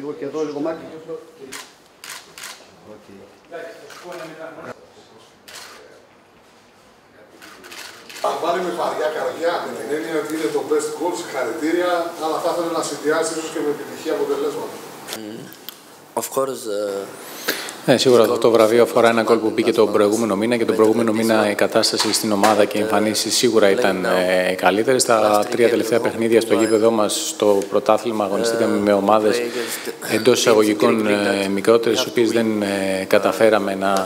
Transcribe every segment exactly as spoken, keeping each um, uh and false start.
λίγο και εδώ, λίγο μάκρυ. Πάρει με βαριά καρδιά, με την έννοια ότι είναι το best goal, συγχαρητήρια, αλλά θα ήθελα να συνδυάσει ίσως και με επιτυχία αποτελέσματα. Of course, uh... Ναι, σίγουρα αυτό το βραβείο αφορά ένα γκολ που μπήκε τον προηγούμενο μήνα και τον προηγούμενο μήνα η κατάσταση στην ομάδα και οι εμφανίσεις σίγουρα ήταν ε, καλύτερες. Στα τρία τελευταία παιχνίδια στο γήπεδό μας στο πρωτάθλημα αγωνιστήκαμε με ομάδες εντός εισαγωγικών ε, μικρότερες, τις οποίες δεν ε, καταφέραμε να,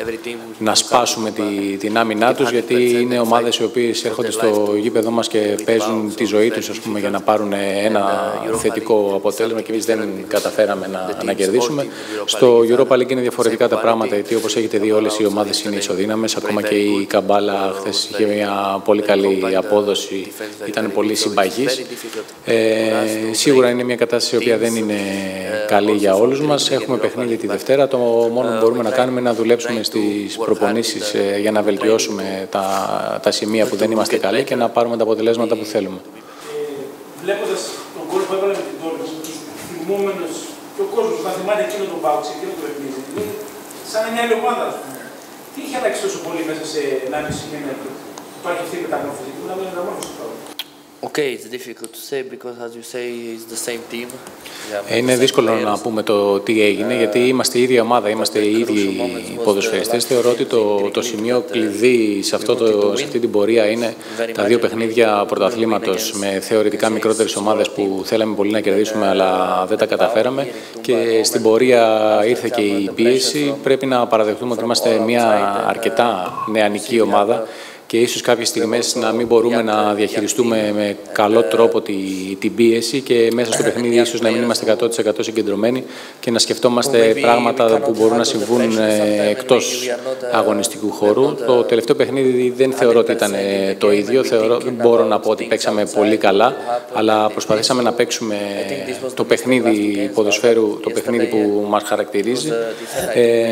να σπάσουμε τη, την άμυνά τους, γιατί είναι ομάδες οι οποίες έρχονται στο γήπεδό μας και παίζουν τη ζωή τους, ας πούμε, για να πάρουν ένα θετικό αποτέλεσμα και εμείς δεν καταφέραμε να, να κερδίσουμε. Στο Europa League είναι διαφορετικά τα πράγματα, γιατί όπως έχετε δει όλες οι ομάδες είναι ισοδύναμες, ακόμα και η Καμπάλα χθες είχε μια πολύ καλή απόδοση, ήταν πολύ συμπαγής. Ε, σίγουρα είναι μια κατάσταση η οποία δεν είναι καλή για όλους μας. Έχουμε παιχνίδι τη Δευτέρα, το μόνο που μπορούμε να κάνουμε είναι να δουλέψουμε στις προπονήσεις ε, για να βελτιώσουμε τα, τα σημεία που δεν είμαστε καλοί και να πάρουμε τα αποτελέσματα που θέλουμε. Ε, βλέποντας τον γκολ που έβαλε με την Dortmund, τους θυμούμενους και ο κόσμος θα θυμάται εκείνο τον Πάουξ, εκείνο το παιχνίδι. Είναι σαν μια άλλη ομάδα, ας πούμε. Τι είχε αλλάξει τόσο πολύ μέσα σε ενάμιση μήνα που υπάρχει αυτή η μεταμόρφωση? Που να μην μεταμόρφωση τώρα. Okay, it's difficult to say because, as you say, it's the same team. Είναι δύσκολο να πούμε το τι έγινε, γιατί είμαστε η ίδια ομάδα, είμαστε οι ίδιοι ποδοσφαιριστές. Θεωρώ ότι το, το σημείο κλειδί σε, αυτό το, σε αυτή την πορεία είναι τα δύο παιχνίδια πρωταθλήματος με θεωρητικά μικρότερες ομάδες που θέλαμε πολύ να κερδίσουμε, αλλά δεν τα καταφέραμε. Και στην πορεία ήρθε και η πίεση. Πρέπει να παραδεχτούμε ότι είμαστε μια αρκετά νεανική ομάδα και ίσως κάποιες στιγμές να μην μπορούμε να διαχειριστούμε με καλό τρόπο τη, την πίεση και μέσα στο παιχνίδι ίσως να μην είμαστε εκατό τοις εκατό συγκεντρωμένοι και να σκεφτόμαστε πράγματα που μπορούν να συμβούν εκτός αγωνιστικού χώρου. Το τελευταίο παιχνίδι δεν θεωρώ ότι ήταν το ίδιο, θεωρώ, δεν μπορώ να πω ότι παίξαμε πολύ καλά, αλλά προσπαθήσαμε να παίξουμε το παιχνίδι ποδοσφαίρου, το παιχνίδι που μας χαρακτηρίζει. Ε,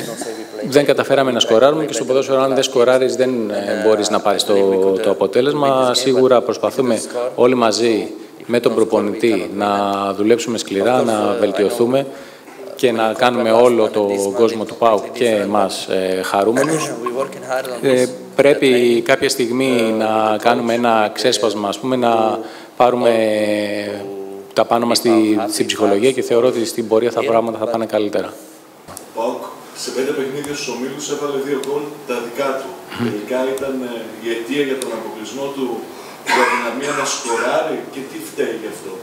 δεν καταφέραμε να σκοράρουμε και στο ποδόσφαιρο αν δεν σκοράρεις δεν μπορείς να πάρεις το, το αποτέλεσμα. Σίγουρα προσπαθούμε όλοι μαζί με τον προπονητή να δουλέψουμε σκληρά, να βελτιωθούμε και να κάνουμε όλο τον κόσμο του ΠΑΟΚ και εμάς ε, χαρούμενους. Ε, πρέπει κάποια στιγμή να κάνουμε ένα ξέσπασμα, ας πούμε, να πάρουμε τα πάνω μας στη, στην ψυχολογία και θεωρώ ότι στην πορεία τα πράγματα θα πάνε καλύτερα. Σε πέντε παιχνίδια στους ομίλους έβαλε δύο γκολ τα δικά του. Mm. Τελικά ήταν η αιτία για τον αποκλεισμό του, για την αδυναμία να σκοράρει και τι φταίει γι' αυτό?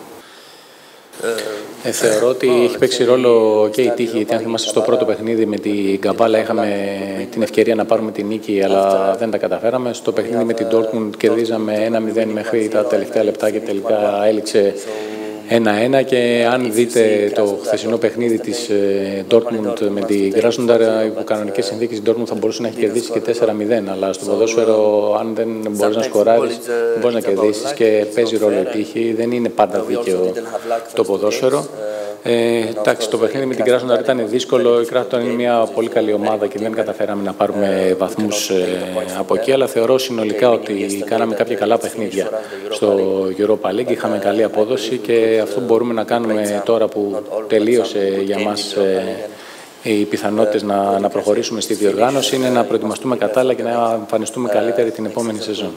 Ε, θεωρώ ότι έχει παίξει ρόλο και η τύχη, γιατί αν θυμάστε στο πρώτο παιχνίδι με την Καμπάλα είχαμε την ευκαιρία να πάρουμε την νίκη, αλλά δεν τα καταφέραμε. Στο παιχνίδι με την Dortmund κερδίζαμε ένα μηδέν μέχρι τα τελευταία λεπτά και τελικά έληξε ένα ένα, και αν δείτε το χθεσινό παιχνίδι της Dortmund με την Krasnodar, υπό κανονικές συνθήκες η Dortmund θα μπορούσε να έχει κερδίσει και τέσσερα μηδέn, αλλά στο ποδόσφαιρο αν δεν μπορείς να σκοράρεις δεν μπορείς να κερδίσεις και παίζει ρόλο η τύχη, δεν είναι πάντα δίκαιο το ποδόσφαιρο. Ε, εντάξει, το παιχνίδι με την Krasnodar ήταν δύσκολο. Η Krasnodar είναι μια πολύ καλή ομάδα και δεν καταφέραμε να πάρουμε βαθμούς ε, από εκεί. Αλλά θεωρώ συνολικά ότι κάναμε κάποια καλά παιχνίδια στο Europa League. Είχαμε καλή απόδοση και αυτό που μπορούμε να κάνουμε τώρα που τελείωσε για μας ε, οι πιθανότητες να, να προχωρήσουμε στη διοργάνωση είναι να προετοιμαστούμε κατάλληλα και να εμφανιστούμε καλύτερη την επόμενη σεζόν.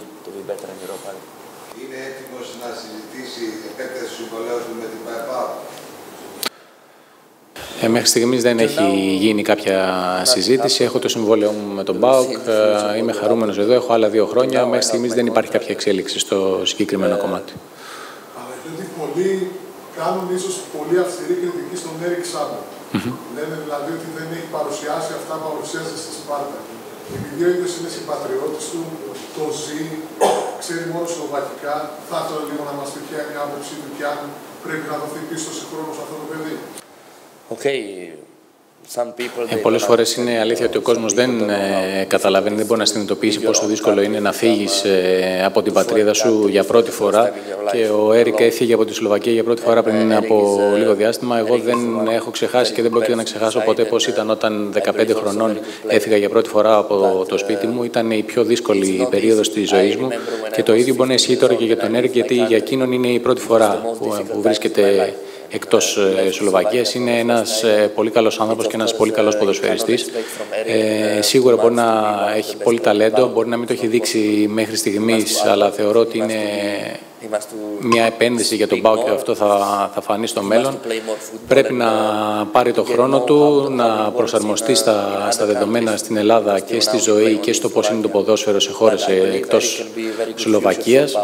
Ε, μέχρι στιγμής δεν έχει γίνει κάποια συζήτηση. Έχω το συμβόλαιο μου με τον ΠΑΟΚ. Ε, είμαι χαρούμενος εδώ. Έχω άλλα δύο χρόνια. Μέχρι στιγμής δεν υπάρχει κάποια εξέλιξη στο συγκεκριμένο κομμάτι. Αλλά πολλοί κάνουν ίσως πολύ αυστηρή κριτική στον Έρικ Σάμπο. Mm-hmm. Λένε δηλαδή ότι δεν έχει παρουσιάσει αυτά που παρουσίασε στη Σπάρτα. Επειδή ο ίδιος είναι συμπατριώτης του, το ζει, ξέρει μόνο σλοβακικά, θα ήθελα λίγο να μας πει ποια είναι η άποψή του και αν πρέπει να δοθεί πίσω σε χρόνο σε αυτό το παιδί. Okay. Ε, πολλές φορές είναι αλήθεια ότι ο κόσμος δεν ε, καταλαβαίνει, δεν μπορεί να συνειδητοποιήσει πόσο δύσκολο είναι να φύγεις ε, από την πατρίδα σου για πρώτη φορά. Και ο Έρικ έφυγε από τη Σλοβακία για πρώτη φορά πριν από λίγο διάστημα. Εγώ δεν έχω ξεχάσει και δεν πρόκειται να ξεχάσω ποτέ πώς ήταν όταν δεκαπέντε χρονών έφυγα για πρώτη φορά από το σπίτι μου. Ήταν η πιο δύσκολη περίοδος της ζωής μου. Και το ίδιο μπορεί να ισχύει τώρα και για τον Έρικ, γιατί για εκείνον είναι η πρώτη φορά που, που βρίσκεται εκτός Σλοβακίας. Είναι ένας πολύ καλός άνθρωπος και ένας πολύ καλός ποδοσφαιριστής. Ε, σίγουρα μπορεί να έχει πολύ ταλέντο, μπορεί να μην το έχει δείξει μέχρι στιγμής, αλλά θεωρώ ότι είναι μια επένδυση για τον ΠΑΟΚ και αυτό θα, θα φανεί στο μέλλον. Πρέπει να πάρει το χρόνο του, να προσαρμοστεί στα, στα δεδομένα στην Ελλάδα και στη ζωή και στο πώς είναι το ποδόσφαιρο σε χώρες εκτός Σλοβακίας.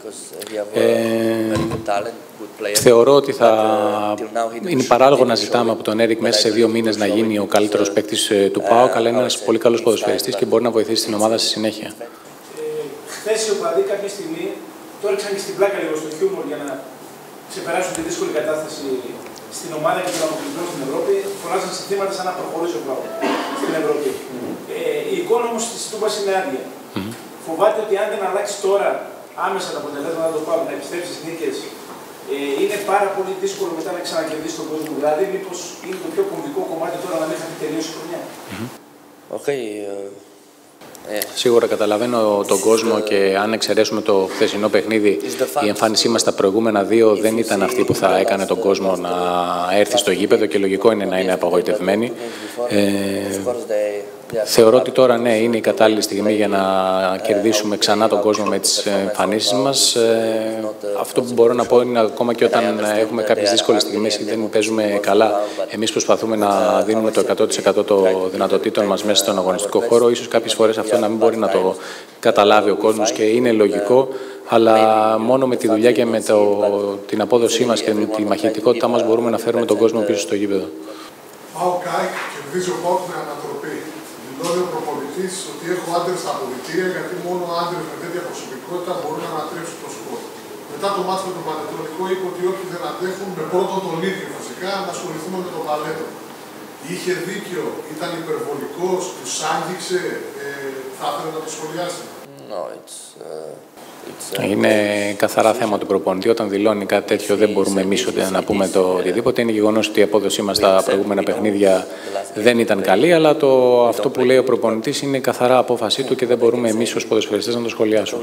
Ε, θεωρώ ότι θα είναι παράλογο να ζητάμε από τον Έρικ μέσα σε δύο μήνες να γίνει ο καλύτερος παίκτης του ΠΑΟΚ, αλλά είναι ένας πολύ καλός ποδοσφαιριστής και μπορεί να βοηθήσει την ομάδα στη συνέχεια. Χθες οι οπαδοί κάποια στιγμή το έριξαν και στην πλάκα λίγο στο χιούμορ για να ξεπεράσουν τη δύσκολη κατάσταση στην ομάδα και τον αποκλεισμό στην Ευρώπη. Φωνάζαν συνθήματα σαν να προχωρήσει ο ΠΑΟΚ στην Ευρώπη. Ε, η εικόνα όμως της Τούμπας είναι άδεια. Mm-hmm. Φοβάται ότι αν δεν αλλάξει τώρα άμεσα τα αποτελέσματα του ΠΑΟΚ να επιστρέψει στις νίκες, ε, είναι πάρα πολύ δύσκολο μετά να ξανακερδίσει τον κόσμο. Δηλαδή, μήπως είναι το πιο κομβικό κομμάτι τώρα να μην θα τελειώσει η χρονιά. Mm-hmm. Okay, uh... Σίγουρα καταλαβαίνω τον κόσμο και αν εξαιρέσουμε το χθεσινό παιχνίδι, η εμφάνισή μας στα προηγούμενα δύο δεν ήταν αυτή που θα έκανε τον κόσμο να έρθει στο γήπεδο και λογικό είναι να είναι απογοητευμένοι. Ε, θεωρώ ότι τώρα ναι, είναι η κατάλληλη στιγμή για να κερδίσουμε ξανά τον κόσμο με τις εμφανίσεις μας. Ε, αυτό που μπορώ να πω είναι ακόμα και όταν έχουμε κάποιες δύσκολες στιγμές και δεν παίζουμε καλά, εμείς προσπαθούμε να δίνουμε το εκατό τοις εκατό των δυνατοτήτων μας μέσα στον αγωνιστικό χώρο. Ίσως κάποιες φορές αυτό να μην μπορεί να το καταλάβει ο κόσμος και είναι λογικό, αλλά μόνο με τη δουλειά και με το, την απόδοσή μας και με τη μαχητικότητά μας μπορούμε να φέρουμε τον κόσμο πίσω στο γήπεδο. ΠΑΟΚ ΑΕΚ, κερδίζει ο ΠΑΟΚ με ανατροπή. Δηλώνει ο προπονητής ότι έχω άντρες στα αποδυτήρια γιατί μόνο άντρες με τέτοια προσωπικότητα μπορούν να ανατρέψουν το σκορ. Μετά το μάτι με τον Πανετολικό είπε ότι όποιοι δεν αντέχουν, με πρώτον τον ίδιο φυσικά, να ασχοληθούμε με τον Παλέτο. Είχε δίκιο, ήταν υπερβολικός, τους άγγιξε, ε, θα ήθελε να το σχολιάσει. No, it's, uh, it's, uh, είναι καθαρά θέμα του προπονητή. Όταν δηλώνει κάτι τέτοιο δεν μπορούμε εμείς να πούμε το οτιδήποτε. Είναι γεγονός ότι η απόδοσή μας στα προηγούμενα παιχνίδια δεν ήταν καλή, αλλά το, αυτό που λέει ο προπονητής είναι καθαρά απόφασή του και δεν μπορούμε εμείς ως ποδοσφαιριστές να το σχολιάσουμε.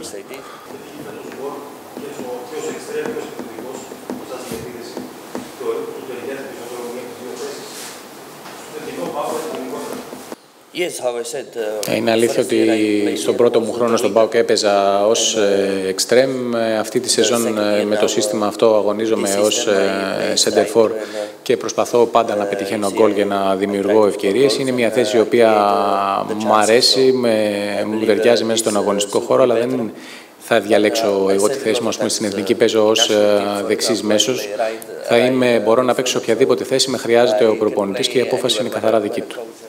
Είναι αλήθεια ότι στον πρώτο μου χρόνο στον ΠΑΟΚ έπαιζα ως εξτρέμ. Αυτή τη σεζόν με το σύστημα αυτό αγωνίζομαι ως center for και προσπαθώ πάντα να πετυχαίνω γκολ για να δημιουργώ ευκαιρίες. Είναι μια θέση η οποία μου αρέσει, μου ταιριάζει μέσα στον αγωνιστικό χώρο, αλλά δεν θα διαλέξω εγώ τη θέση μου. Ας πούμε, στην εθνική παίζω ως δεξής μέσος. Θα είμαι, μπορώ να παίξω οποιαδήποτε θέση με χρειάζεται ο προπονητής και η απόφαση είναι καθαρά δική του.